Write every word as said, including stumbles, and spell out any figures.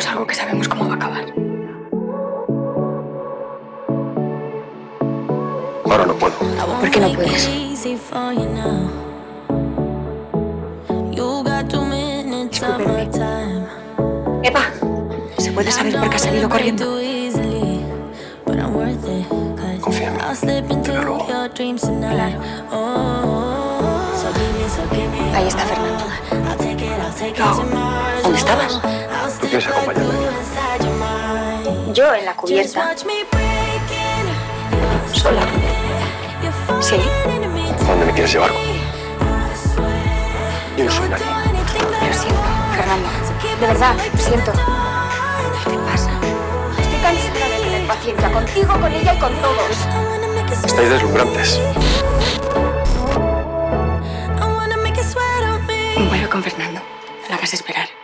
decimos algo que sabemos cómo va a acabar. Ahora no puedo. ¿Por qué no puedes? Discúlpenme. Epa, ¿se puede saber por qué ha salido corriendo? Confía en mí. Te lo ruego. Claro. Ahí está Fernando. Lo hago. ¿Dónde estabas? ¿Tú quieres acompañarme? Yo en la cubierta. ¿Sola? Sí. ¿Dónde me quieres llevar? Yo no soy nadie. Lo siento, Fernando. De verdad, lo siento. ¿Qué te pasa? Estoy cansada de tener paciencia contigo, con ella y con todos. Estáis deslumbrantes. Vuelve con Fernando. No la hagas esperar.